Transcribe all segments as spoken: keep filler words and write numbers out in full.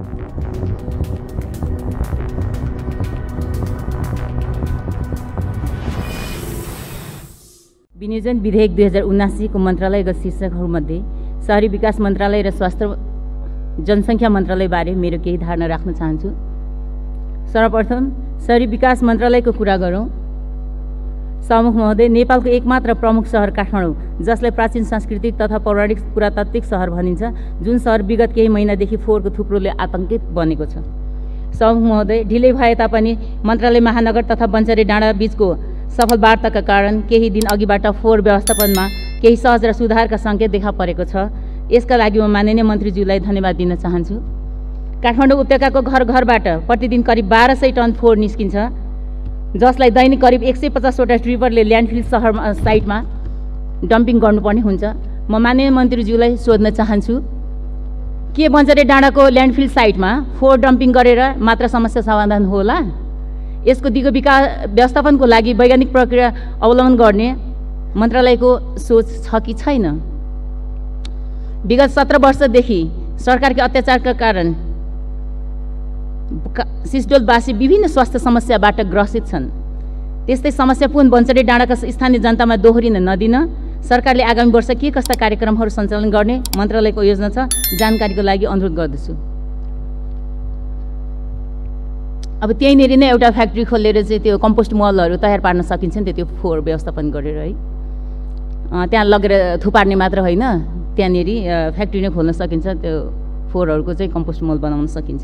विनियोजन विधेयक दुई हजार उनासीको मन्त्रालयगत शीर्षकहरूमध्ये शहरी विकास मन्त्रालय र स्वास्थ्य जनसङ्ख्या मन्त्रालयबारे मेरो केही धारणा राख्न चाहन्छु। सर्वप्रथम शहरी विकास मन्त्रालयको कुरा गरौँ। सभामुख महोदय, नेपालको एकमात्र प्रमुख शहर काठमाडौँ, जसलाई प्राचीन सांस्कृतिक तथा पौराणिक पुरातात्विक शहर भनिन्छ, जुन शहर विगत केही महिनादेखि फोहोरको थुप्रोले आतंकित बनेको छ। सभामुख महोदय, ढिलै भए तापनि मन्त्रालय महानगर तथा बन्चरे डाँडा बीचको सफल वार्ताका कारण केही दिन अघिबाट फोहोर व्यवस्थापनमा केही सहज र सुधारका सङ्केत देखा परेको छ। यसका लागि म माननीय मन्त्रीज्यूलाई धन्यवाद दिन चाहन्छु। काठमाडौँ उपत्यकाको घर घरबाट प्रतिदिन करिब बाह्र सय टन फोहोर निस्किन्छ, जसलाई दैनिक करिब एक सय पचासवटा ट्रिपरले ल्यान्डफिल सहर साइटमा डम्पिङ गर्नुपर्ने हुन्छ। म माननीय मन्त्रीज्यूलाई सोध्न चाहन्छु, के बन्चरे डाँडाको ल्यान्डफिल साइटमा फोहोर डम्पिङ गरेर मात्र समस्या समाधान होला? यसको दिगो विकास व्यवस्थापनको लागि वैज्ञानिक प्रक्रिया अवलम्बन गर्ने मन्त्रालयको सोच छ कि छैन? विगत सत्र वर्षदेखि सरकारको अत्याचारका कारण सिस्डोलवासी विभिन्न स्वास्थ्य समस्याबाट ग्रसित छन्। त्यस्तै समस्यापूर्ण बन्चरे डाँडाका स्थानीय जनतामा दोहोरिन नदिन सरकारले आगामी वर्ष के कस्ता कार्यक्रमहरू सञ्चालन गर्ने मन्त्रालयको योजना छ, जानकारीको लागि अनुरोध गर्दछु। अब त्यहीँनिर नै एउटा फ्याक्ट्री खोलेर चाहिँ त्यो कम्पोस्ट मलहरू तयार पार्न सकिन्छ नि, त्यो फोहोर व्यवस्थापन गरेर है। त्यहाँ लगेर थुपार्ने मात्र होइन, त्यहाँनिर फ्याक्ट्री नै खोल्न सकिन्छ, त्यो फोहोरहरूको चाहिँ कम्पोस्ट मल बनाउन सकिन्छ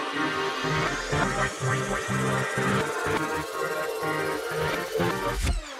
होइन।